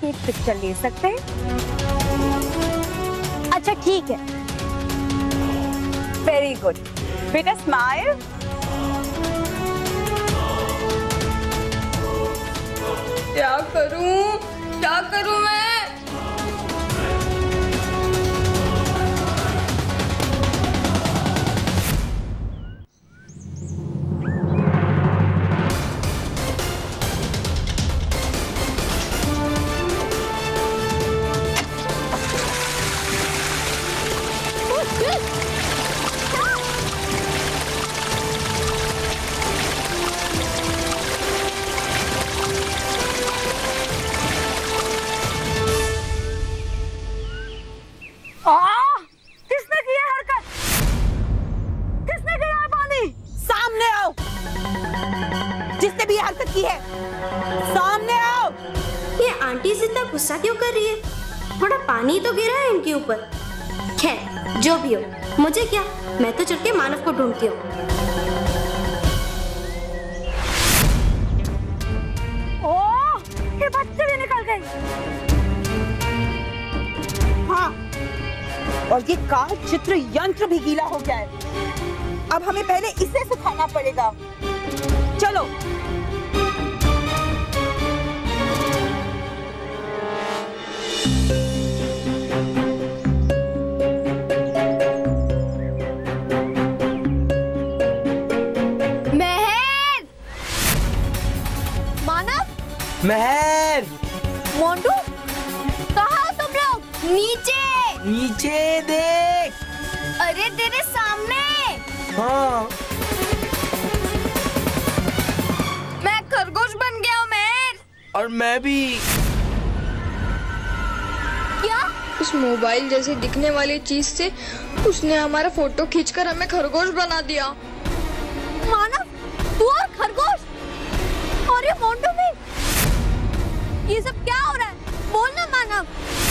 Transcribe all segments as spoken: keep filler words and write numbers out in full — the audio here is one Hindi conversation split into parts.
की एक पिक्चर ले सकते हैं? अच्छा ठीक है, वेरी गुड बेटा, स्माइल। क्या करूं क्या करूं मैं? किसने किया हरकत? किसने गिराया पानी? सामने आओ, जिसने भी हरकत की है सामने आओ। ये आंटी से इतना गुस्सा क्यों कर रही है? थोड़ा पानी तो गिरा है इनके ऊपर। खैर जो भी हो, मुझे क्या, मैं तो चढ़ के मानव को ढूंढती हूँ। ओह, ये बच्चे भी निकल गए। हाँ, और ये कार चित्र यंत्र भी गीला हो गया है। अब हमें पहले इसे सुखाना पड़ेगा। चलो। महर, मानव, महर, मोंटू, कहाँ हो तुम लोग? नीचे नीचे देख। अरे तेरे सामने। हाँ, मैं खरगोश बन गया हूँ महर। और मैं भी। क्या? उस मोबाइल जैसी दिखने वाली चीज से उसने हमारा फोटो खींचकर हमें खरगोश बना दिया। मानव, तू और खरगोश और ये मोंटू भी, ये सब क्या हो रहा है? बोल ना मानव।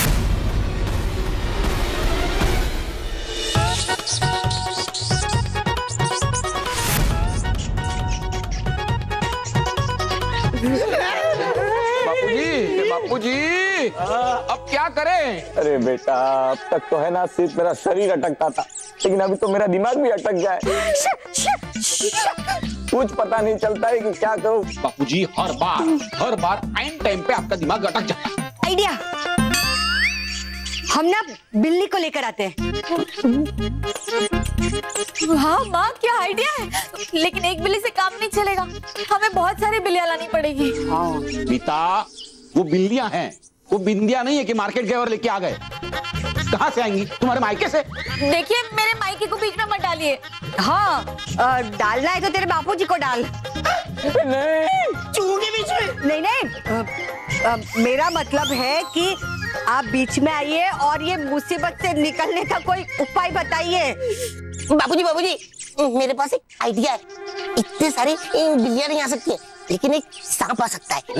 बापूजी, बापूजी, अब क्या करें? अरे बेटा, अब तक तो है ना सिर्फ मेरा शरीर अटकता था, लेकिन अभी तो मेरा दिमाग भी अटक गया है। कुछ पता नहीं चलता है कि क्या करूं। बापूजी, हर बार हर बार आइन टाइम पे आपका दिमाग अटक जाता है। आइडिया, हम ना बिल्ली को लेकर आते हैं। हाँ माँ, क्या आइडिया है, लेकिन एक बिल्ली से काम नहीं चलेगा, हमें बहुत सारी बिल्लियां लानी पड़ेगी। हाँ बेटा, वो बिल्लियां हैं, वो बिंदिया नहीं है कि मार्केट गए और लेके आ गए। कहाँ से आएंगी? तुम्हारे मायके से? देखिए, मेरे मायके को बीच में मत डालिए। हाँ, आ, डालना है तो तेरे बापूजी को डाल। नहीं, चूहे बीच में। नहीं नहीं, आ, आ, मेरा मतलब है कि आप बीच में आइए और ये मुसीबत से निकलने का कोई उपाय बताइए। बाबूजी, बाबूजी, मेरे पास एक आइडिया है। इतने सारे बिल्लियां नहीं आ सकती है, लेकिन एक सांप आ सकता है।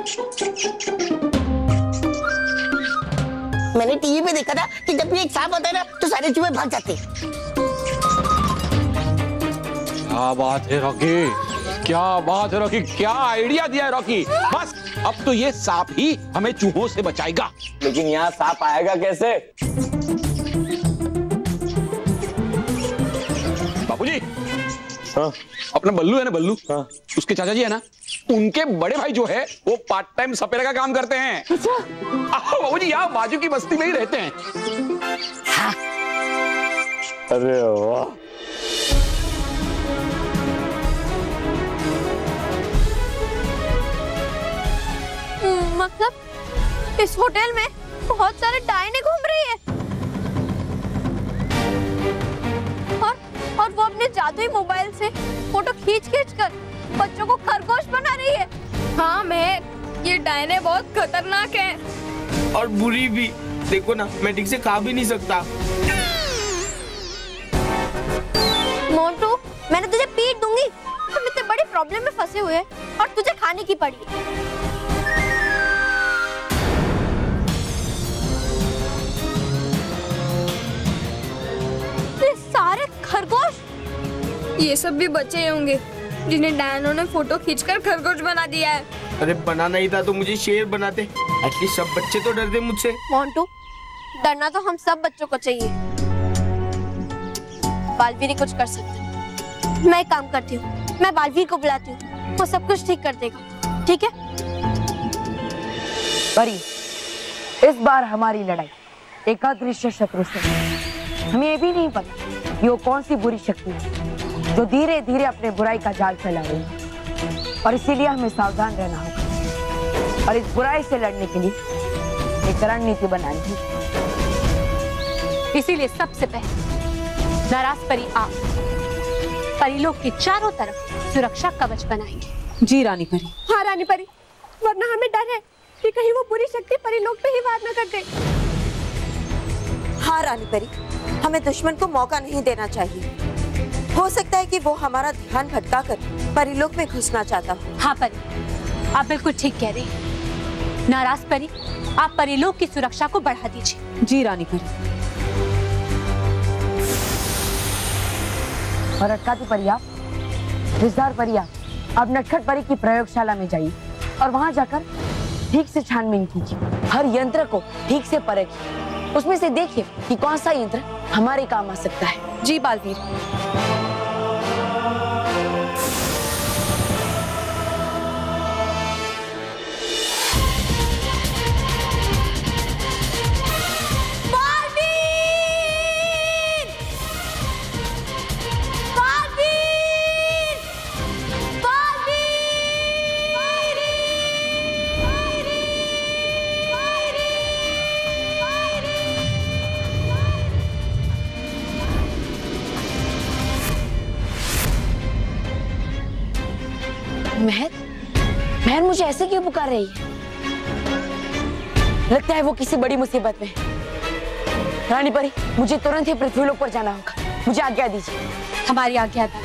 मैंने टीवी पे देखा था कि जब भी एक सांप आता है ना, तो सारे चूहे भाग जाते हैं। क्या बात है रॉकी, क्या बात है रॉकी, क्या आइडिया दिया है रॉकी। बस अब तो ये सांप ही हमें चूहों से बचाएगा। लेकिन यहाँ सांप आएगा कैसे? बापूजी, हाँ? अपना बल्लू है ना, बल्लू, हाँ? उसके चाचा जी है ना, उनके बड़े भाई जो है वो पार्ट टाइम सपेरा का काम करते हैं। बाबूजी, यहाँ बाजू की बस्ती में ही रहते हैं। हाँ। अरे वाह, मतलब इस होटल में बहुत सारे डायने घूम रही है और और वो अपने जादुई मोबाइल से फोटो खींच खींच कर बच्चों को खरगोश बना रही है। हाँ महक, ये डायने बहुत खतरनाक है और बुरी भी। देखो ना, मैं ठीक से खा भी नहीं सकता। मोंटू, मैंने तुझे पीट दूंगी। तुम इतने बड़ी प्रॉब्लम में फंसे हुए और तुझे खाने की पड़ी। ये सारे खरगोश, ये सब भी बच्चे होंगे। जिन्हें डायनो ने फोटो खींचकर खरगोश बना दिया है। अरे बनाना ही था तो मुझे शेर बनाते, एटलीस्ट सब बच्चे तो डरते मुझसे। मोंटू, डरना तो हम सब बच्चों को चाहिए। बालवीर कर सकते हैं। मैं एक काम करती हूँ, मैं बालवीर को बुलाती हूँ, वो सब कुछ ठीक कर देगा। ठीक है? परी, इस बार हमारी लड़ाई एक अदृश्य शत्रु से। हमें ये भी नहीं पता ये कौन सी बुरी शक्ति है जो धीरे धीरे अपने बुराई का जाल फैला रही है, और इसीलिए हमें सावधान रहना होगा और इस बुराई से लड़ने के लिए एक रणनीति बनानी है। इसीलिए सबसे पहले नाराज परी आप परीलोक के चारों तरफ सुरक्षा कवच बनाएंगे। जी रानी परी। हाँ रानी परी, वरना हमें डर है कि कहीं वो बुरी शक्ति परीलोक पे ही वार न कर दे। हाँ रानी परी, हमें दुश्मन को मौका नहीं देना चाहिए। हो सकता है कि वो हमारा ध्यान भटकाकर परीलोक में घुसना चाहता हो। हाँ परी, आप बिल्कुल ठीक कह रही हैं। नाराज परी, आप परीलोक की सुरक्षा को बढ़ा दीजिए। जी रानी परी। और अटकाती परी आप, विजदार परी आप, अब नटखट परी की प्रयोगशाला में जाइए और वहां जाकर ठीक से छानबीन कीजिए। हर यंत्र को ठीक से परखिए, उसमें से देखिए कि कौन सा यंत्र हमारे काम आ सकता है। जी बालवीर। महर, महर मुझे ऐसे क्यों पुकार रही है? लगता है वो किसी बड़ी मुसीबत में है। रानी परी, मुझे तुरंत ही पृथ्वीलोक पर जाना होगा। मुझे आज्ञा दीजिए। हमारी आज्ञा है।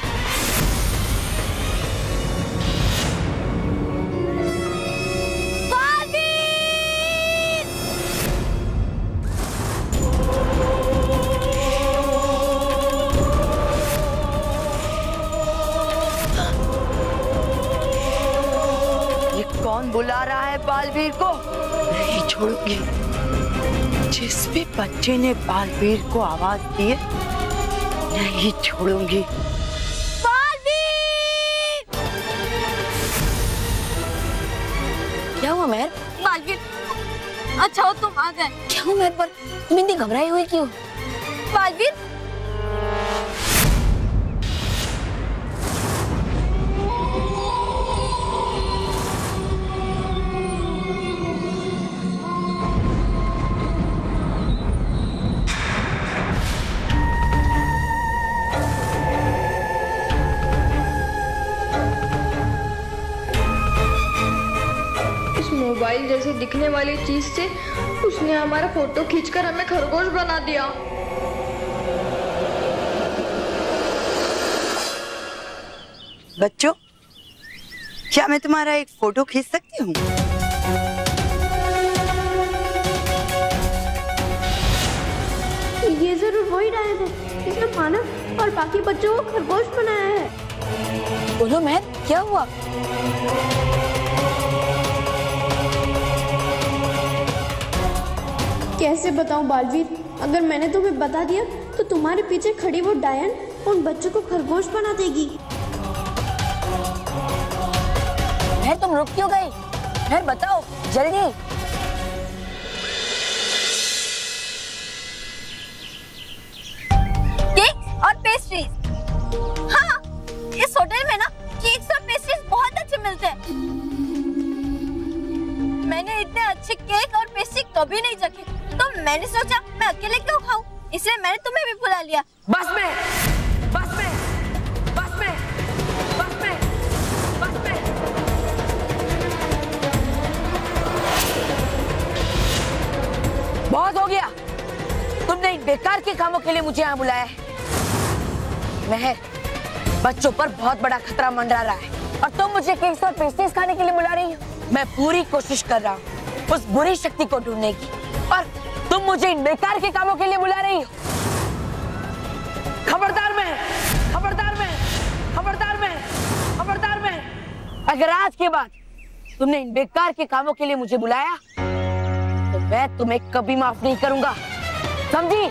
कौन बुला रहा है बालवीर को? नहीं छोड़ूंगी। जिस भी बच्चे ने बालवीर को आवाज दी है, नहीं छोड़ूंगी। बालवीर! क्या हुआ महर? बालवीर, अच्छा हो तुम आ गए। क्या हुआ महर पर? तुम इतनी घबराई हुई क्यों? बालवीर, मोबाइल जैसे दिखने वाली चीज से उसने हमारा फोटो खींचकर हमें खरगोश बना दिया। बच्चों, क्या मैं तुम्हारा एक फोटो खींच सकती हूँ? ये जरूर वही डायन है जिसने मानव और बाकी बच्चों को खरगोश बनाया है। बोलो महर, क्या हुआ? कैसे बताऊं बालवीर, अगर मैंने तुम्हें बता दिया तो तुम्हारे पीछे खड़ी वो डायन उन बच्चों को खरगोश बना देगी। महर, तुम रुक क्यों गई? महर बताओ जल्दी। केक और पेस्ट्रीज। हाँ, इस होटल में ना केक्स और पेस्ट्रीज बहुत अच्छे मिलते हैं। मैंने इतने अच्छे केक और पेस्ट्री कभी नहीं चखे, तो मैंने सोचा मैं अकेले क्यों खाऊं, इसलिए मैंने तुम्हें भी बुला लिया। बस में, बस में, बस में, बस में, बस में। बहुत हो गया। तुमने इन बेकार के कामों के लिए मुझे यहाँ बुलाया है। महर, बच्चों पर बहुत बड़ा खतरा मंडरा रहा है और तुम मुझे केक्स और पेस्ट्रीज खाने के लिए बुला रही हो। मैं पूरी कोशिश कर रहा हूँ उस बुरी शक्ति को ढूंढने की, और तुम मुझे इन बेकार के कामों के लिए बुला रही हो। खबरदार मैं, खबरदार मैं, खबरदार मैं। अगर आज के बाद तुमने इन बेकार के कामों के लिए मुझे बुलाया तो मैं तुम्हें कभी माफ नहीं करूंगा, समझी?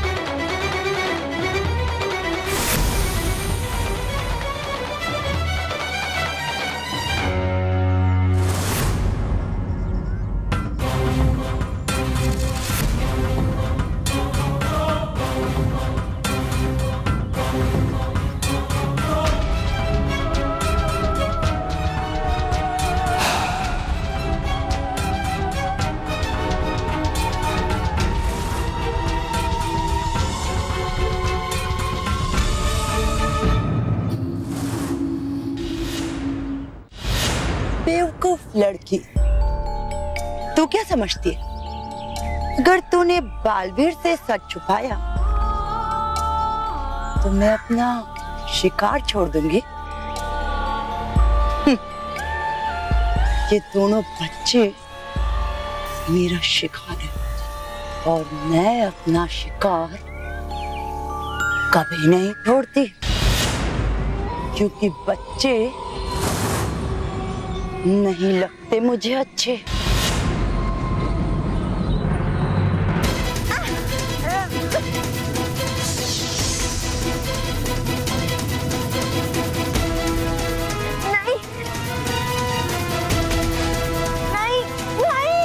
बेवकूफ लड़की, तू क्या समझती है? अगर तूने बालवीर से सच छुपाया तो मैं अपना शिकार छोड़ दूंगी। ये दोनों बच्चे मेरा शिकार है और मैं अपना शिकार कभी नहीं छोड़ती, क्योंकि बच्चे नहीं लगते मुझे अच्छे। नहीं नहीं नहीं।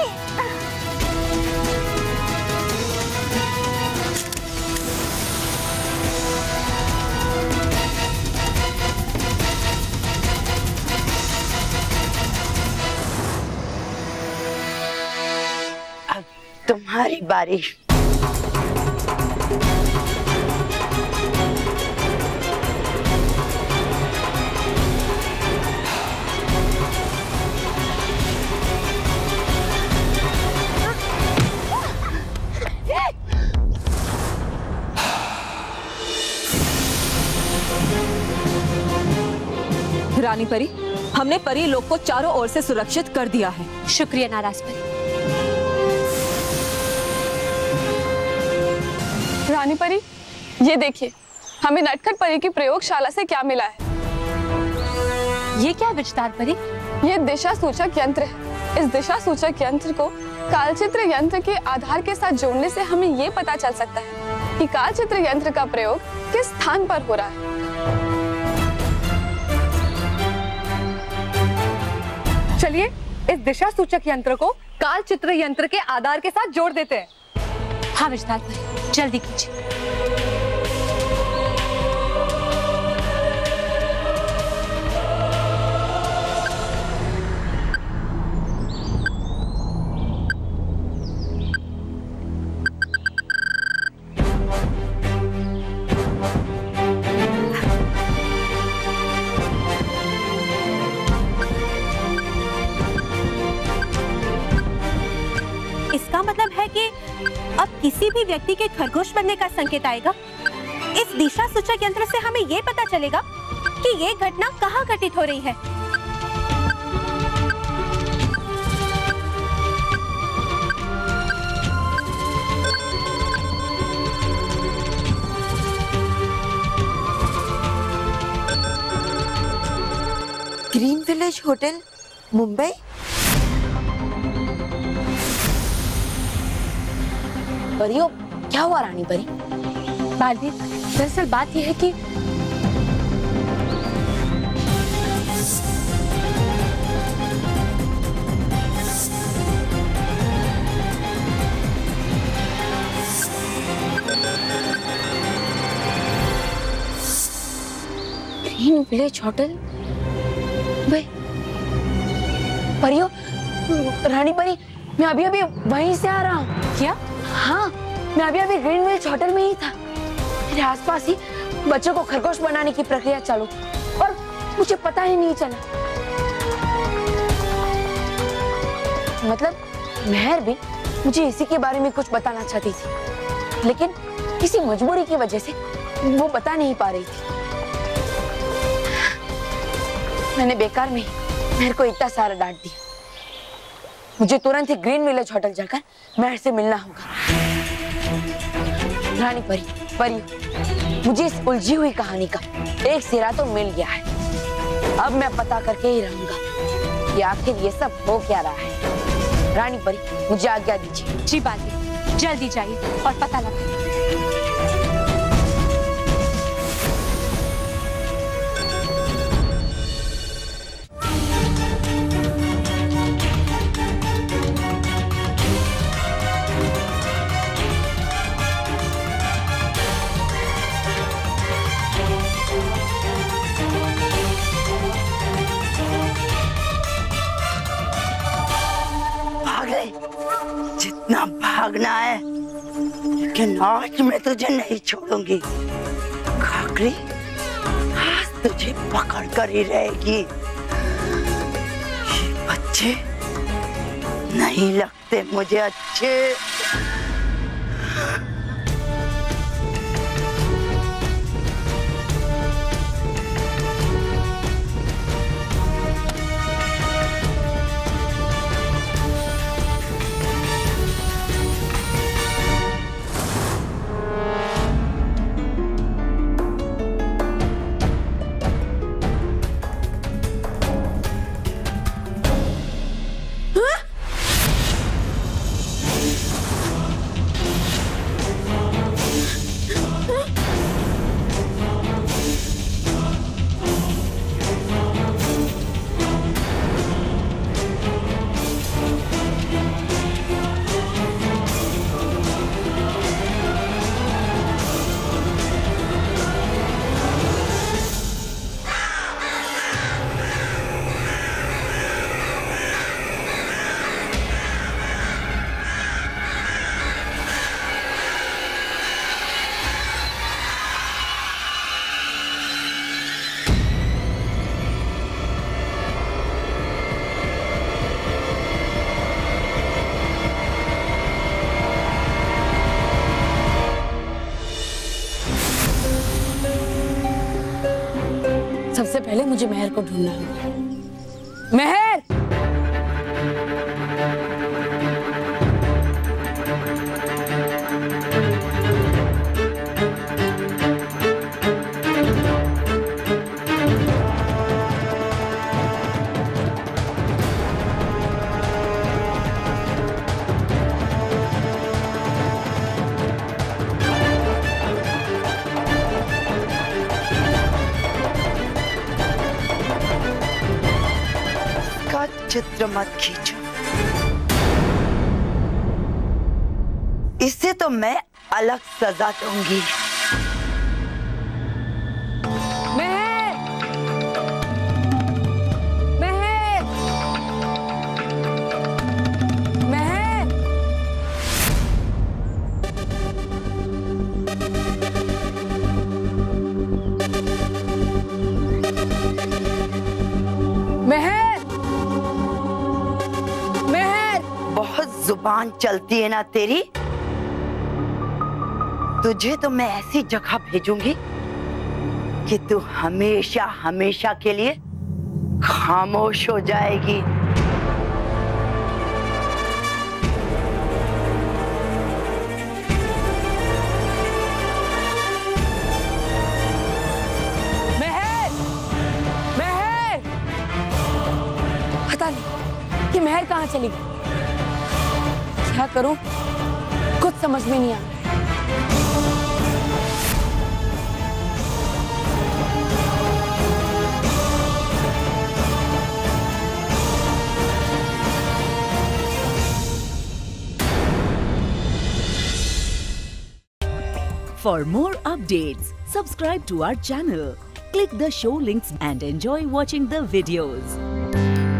तुम्हारी बारी। रानी परी, हमने परी लोग को चारों ओर से सुरक्षित कर दिया है। शुक्रिया नाराज परी। रानी परी, ये देखिए, हमें नटखट परी की प्रयोगशाला से क्या मिला है। ये क्या विचार परी? ये दिशा सूचक यंत्र है। इस दिशा सूचक यंत्र को कालचित्र यंत्र के आधार के साथ जोड़ने से हमें ये पता चल सकता है कि कालचित्र यंत्र का प्रयोग किस स्थान पर हो रहा है। चलिए इस दिशा सूचक यंत्र को कालचित्र यंत्र के आधार के साथ जोड़ देते हैं। हाँ विचार परी, जल्दी कीजिए। इसका मतलब है कि अब किसी भी व्यक्ति के खरगोश बनने का संकेत आएगा। इस दिशा सूचक यंत्र से हमें ये पता चलेगा कि ये घटना कहाँ घटित हो रही है। Green village hotel, Mumbai. परियो, क्या हुआ रानी परी? बालवीर, दरअसल बात यह है कि ग्रीन विलेज होटल। भाई परियो, रानी परी, मैं अभी अभी वहीं से आ रहा हूँ। क्या? हाँ, मैं अभी अभी ग्रीन विलेज होटल में ही था। मेरे आसपास ही बच्चों को खरगोश बनाने की प्रक्रिया चालू और मुझे पता ही नहीं चला। मतलब मेहर भी मुझे इसी के बारे में कुछ बताना चाहती थी, लेकिन किसी मजबूरी की वजह से वो बता नहीं पा रही थी। मैंने बेकार में मेहर को इतना सारा डांट दिया। मुझे तुरंत ही ग्रीन विलेज होटल जाकर मेहर से मिलना होगा। रानी परी, परी, मुझे इस उलझी हुई कहानी का एक सिरा तो मिल गया है। अब मैं पता करके ही रहूंगा कि आखिर ये सब हो क्या रहा है। रानी परी, मुझे आज्ञा दीजिए। जी बाली, जल्दी जाइए और पता लगाइए। जितना भागना है, लेकिन आज मैं तुझे नहीं छोड़ूंगी। खाकरी आज तुझे पकड़ कर ही रहेगी। ये बच्चे नहीं लगते मुझे अच्छे। सबसे पहले मुझे मेहर को ढूंढना होगा। मेहर! चित्र मत खींचो, इससे तो मैं अलग सजा दूंगी। मेहर! मेहर! मेहर! मेहर! जुबान चलती है ना तेरी। तुझे तो मैं ऐसी जगह भेजूंगी कि तू हमेशा हमेशा के लिए खामोश हो जाएगी। मेहर! मेहर! पता नहीं कि मेहर कहाँ चली गई। क्या करूं, कुछ समझ में नहीं आ रहा। For more updates, subscribe to our channel, click the show links and enjoy watching the videos.